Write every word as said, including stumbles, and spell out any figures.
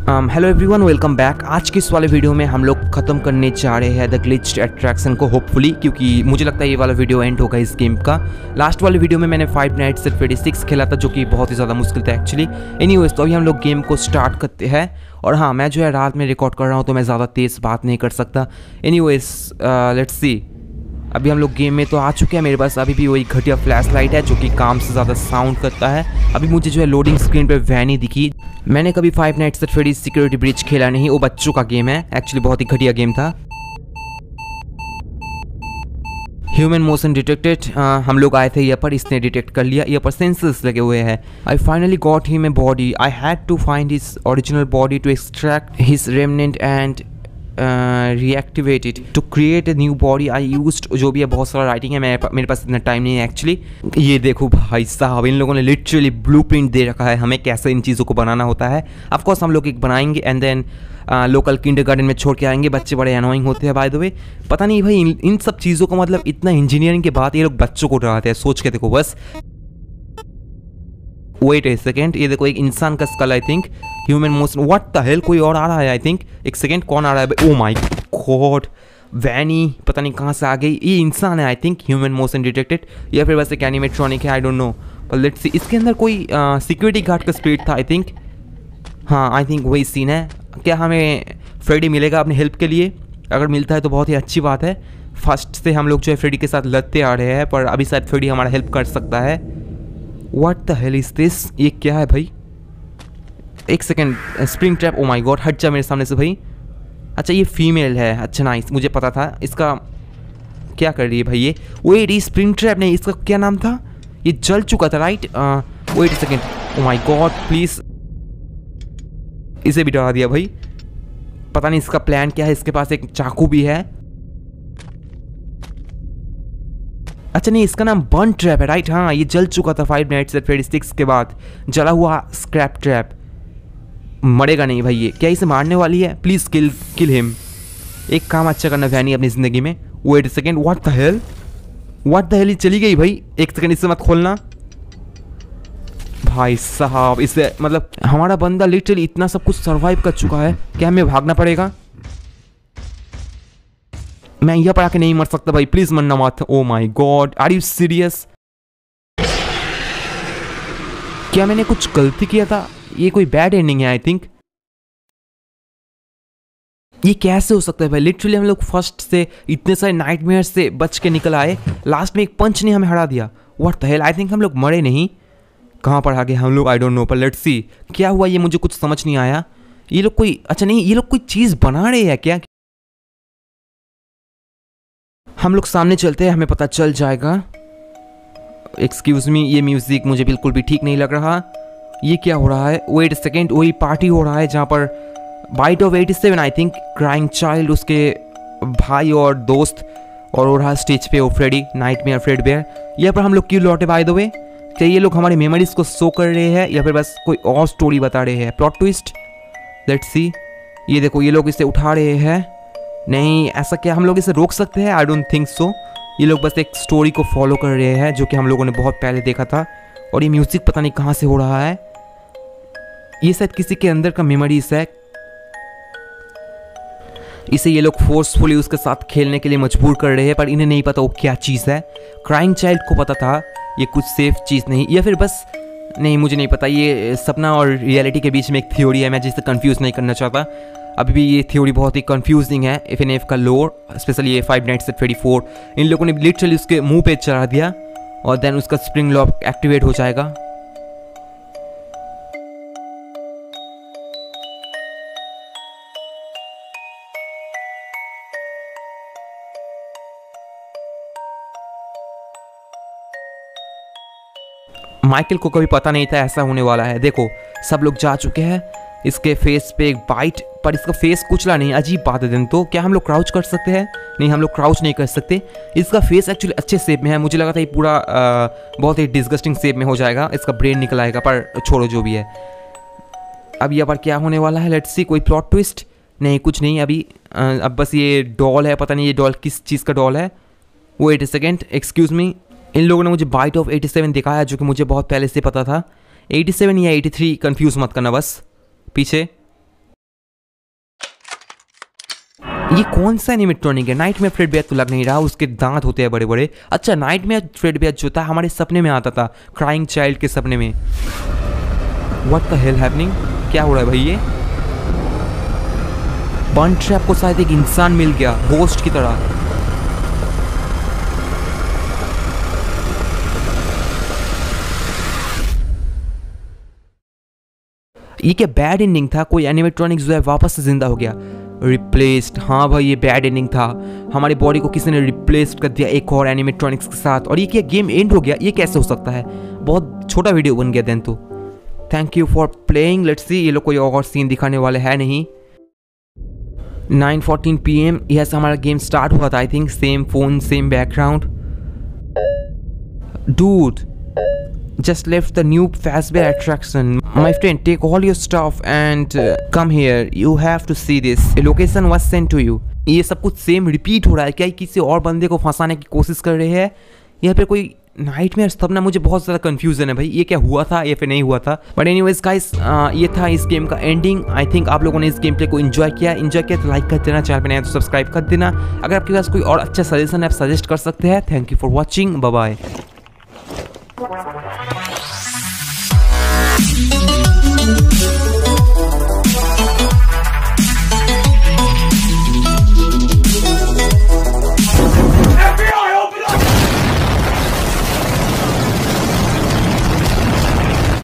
Hello everyone, welcome back. आज के इस वाले वीडियो में हम लोग ख़त्म करने जा रहे हैं द ग्लिच्ड अट्रैक्शन को, होपफुली, क्योंकि मुझे लगता है ये वाला वीडियो एंड होगा इस गेम का। लास्ट वाले वीडियो में मैंने Five nights at Freddy's six खेला था, जो कि बहुत ही ज़्यादा मुश्किल था एक्चुअली। एनीवेज, तो अभी हम लोग गेम को स्टार्ट करते हैं। और हाँ, मैं जो है रात में रिकॉर्ड कर रहा हूँ, तो मैं ज़्यादा तेज़ बात नहीं कर सकता। Anyways, let's see. अभी हम लोग गेम में तो आ चुके हैं। मेरे पास अभी भी वही घटिया फ्लैश लाइट है जो कि काम से ज़्यादा साउंड करता है। अभी मुझे जो है लोडिंग स्क्रीन पे वैनी दिखी। मैंने कभी five nights at Freddy's security breach खेला नहीं, वो बच्चों का गेम है एक्चुअली, बहुत ही घटिया गेम था। Human motion detected. हम लोग आए थे यहाँ पर, इसने डिटेक्ट कर लिया। यहाँ पर सेंसर्स लगे हुए हैं। I finally got him a body. I had to find his original body to extract his remnant and reactivated to create a new body I used. जो भी है बहुत सारा राइटिंग है, मेरे मेरे पास इतना टाइम नहीं है एक्चुअली। ये देखो भाई साहब, इन लोगों ने लिटरली ब्लूप्रिंट दे रखा है हमें कैसे इन चीज़ों को बनाना होता है। ऑफ कोर्स हम लोग एक बनाएंगे एंड देन लोकल किंडरगार्टन में छोड़ के आएंगे। बच्चे बड़े अनोइंग होते हैं बाय द वे। पता नहीं भाई, इन, इन सब चीज़ों को मतलब इतना इंजीनियरिंग के बाद ये लोग बच्चों को डराते हैं। सोच के देखो बस। वेट ए सेकेंड, ये देखो एक इंसान का skull, I think human motion. What the hell, कोई और आ रहा है आई थिंक। एक सेकेंड, कौन आ रहा है? ओ माय गॉड, वैनी पता नहीं कहाँ से आ गई। ये इंसान है I think, human motion detected, या फिर वैसे एनिमेट्रॉनिक है, आई डोंट नो। पर लेट्स सी। इसके अंदर कोई सिक्योरिटी गार्ड का स्पिरिट था आई थिंक। हाँ, आई थिंक वही सीन है। क्या हमें फ्रेडी मिलेगा अपने हेल्प के लिए? अगर मिलता है तो बहुत ही अच्छी बात है। फर्स्ट से हम लोग जो है फ्रेडी के साथ लड़ते आ रहे हैं, पर अभी शायद फ्रेडी हमारा हेल्प कर सकता है। What the hell is this? ये क्या है भाई? एक second, spring trap. Oh my god, हट जा मेरे सामने से भाई। अच्छा, ये फीमेल है। अच्छा नाइस, मुझे पता था। इसका क्या कर रही है भाई ये? वेट, ये स्प्रिंग ट्रैप नहीं, इसका क्या नाम था? ये जल चुका था right? Wait a second. Oh my god, please. इसे भी डरा दिया भाई। पता नहीं इसका प्लान क्या है। इसके पास एक चाकू भी है। अच्छा नहीं, इसका नाम बर्न ट्रैप है राइट? हाँ, ये जल चुका था five nights at Freddy's six के बाद। जला हुआ स्क्रैप ट्रैप। मरेगा नहीं भाई ये। क्या इसे मारने वाली है? Please kill kill him. एक काम अच्छा करना वैनी अपनी ज़िंदगी में। Wait second, what the hell, what the hell, ये चली गई भाई। एक सेकेंड, इससे मत खोलना भाई साहब। इससे मतलब हमारा बंदा लिटरली इतना सब कुछ सर्वाइव कर चुका है। क्या हमें भागना पड़ेगा? मैं यहाँ पर आके नहीं मर सकता भाई, प्लीज मरना मत। Oh my god, are you serious? क्या मैंने कुछ गलती किया था? ये कोई बैड एंडिंग है आई थिंक। ये कैसे हो सकता है भाई? लिटरली हम लोग फर्स्ट से इतने सारे नाइटमेयर से बच के निकल आए, लास्ट में एक पंच ने हमें हरा दिया। What the hell? I think हम लोग मरे नहीं। कहाँ पर आ गए हम लोग? I don't know. पर लेट्स सी क्या हुआ, ये मुझे कुछ समझ नहीं आया। ये लोग कोई, अच्छा नहीं, ये लोग कोई चीज़ बना रहे हैं क्या? हम लोग सामने चलते हैं, हमें पता चल जाएगा। एक्सक्यूज मी, ये म्यूजिक मुझे बिल्कुल भी ठीक नहीं लग रहा। ये क्या हो रहा है? वेट सेकेंड, वही पार्टी हो रहा है जहाँ पर bite of eighty seven I think, crying child, उसके भाई और दोस्त, और हो रहा है स्टेज पे वो फ्रेडी, नाइटमेयर फ्रेड बेयर। यहाँ पर हम लोग क्यों लौटे बाय द वे? क्या ये लोग हमारी मेमोरीज को शो कर रहे हैं या फिर बस कोई और स्टोरी बता रहे हैं? Plot twist, let's see. ये देखो, ये लोग इसे उठा रहे हैं। नहीं, ऐसा क्या हम लोग इसे रोक सकते हैं? I don't think so. ये लोग बस एक स्टोरी को फॉलो कर रहे हैं जो कि हम लोगों ने बहुत पहले देखा था। और ये म्यूजिक पता नहीं कहाँ से हो रहा है। ये शायद किसी के अंदर का मेमोरीज है। इसे ये लोग फोर्सफुली उसके साथ खेलने के लिए मजबूर कर रहे हैं, पर इन्हें नहीं पता वो क्या चीज़ है। क्राइंग चाइल्ड को पता था ये कुछ सेफ चीज़ नहीं, या फिर बस नहीं, मुझे नहीं पता। ये सपना और रियलिटी के बीच में एक थ्योरी है, मैं जिसे कंफ्यूज नहीं करना चाहता। अभी भी ये थ्योरी बहुत ही कंफ्यूजिंग है। एफ एन एफ का लोर, स्पेशली ये five nights at Freddy's four, इन लोगों ने लिटरली उसके मुंह पे चढ़ा दिया और देन उसका स्प्रिंग लॉक एक्टिवेट हो जाएगा। माइकल को कभी पता नहीं था ऐसा होने वाला है। देखो, सब लोग जा चुके हैं। इसके फेस पे एक बाइट, पर इसका फेस कुचला नहीं। अजीब बात है। दिन तो क्या हम लोग क्राउच कर सकते हैं? नहीं, हम लोग क्राउच नहीं कर सकते। इसका फेस एक्चुअली अच्छे शेप में है। मुझे लगा था ये पूरा आ, बहुत ही डिस्गस्टिंग शेप में हो जाएगा, इसका ब्रेन निकल आएगा, पर छोड़ो जो भी है। अब यहाँ पर क्या होने वाला है? Let's see. कोई प्लॉट ट्विस्ट? नहीं, कुछ नहीं अभी। आ, अब बस ये डॉल है, पता नहीं ये डॉल किस चीज़ का डॉल है। Wait a second, excuse me. इन लोगों ने मुझे बाइट ऑफ एटी सेवन दिखाया, जो कि मुझे बहुत पहले से पता था। एटी सेवन या एटी थ्री, कंफ्यूज मत करना बस। पीछे ये कौन सा एनिमेट्रॉनिक है? नाइटमेयर फ्रेडबेयर तो लग नहीं रहा, उसके दांत होते हैं बड़े बड़े। अच्छा, नाइटमेयर फ्रेडबेयर जो था हमारे सपने में आता था, क्राइंग चाइल्ड के सपने में। What the hell happening? क्या हो रहा है भाई? ये बर्न ट्रैप को शायद एक इंसान मिल गया होस्ट की तरह। ये क्या बैड एंडिंग था? कोई एनिमेट्रॉनिक जो है वापस से जिंदा हो गया, रिप्लेस्ड। हाँ भाई, ये बैड एंडिंग था। हमारी बॉडी को किसी ने रिप्लेस्ड कर दिया एक और एनिमेट्रॉनिक्स के साथ। और ये क्या गेम एंड हो गया? ये कैसे हो सकता है? बहुत छोटा वीडियो बन गया देन तो। Thank you for playing, let's see. ये लोग कोई और सीन दिखाने वाले है नहीं। नाइन फोर्टीन पी एम यह से हमारा गेम स्टार्ट हुआ था। I think same phone, same background. Dude, just left the new Fazbear attraction. My friend, take all your stuff and uh, come here. You have to see this. A location was sent to you. ये सब कुछ same repeat हो रहा है क्या? किसी और बंदे को फंसाने की कोशिश कर रहे हैं या फिर कोई नाइटमेयर तब ना? मुझे बहुत ज़्यादा कंफ्यूजन है भाई, ये क्या हुआ था या फिर नहीं हुआ था। बट एनीवेज गाइस, ये था इस गेम का एंडिंग। आई थिंक आप लोगों ने इस गेम प्ले को एंजॉय किया। एंजॉय किया तो लाइक कर देना, चैनल पर नया तो सब्सक्राइब कर देना। अगर आपके पास कोई और अच्छा सजेशन है आप सजेस्ट कर सकते हैं। Thank you for watching, bye bye.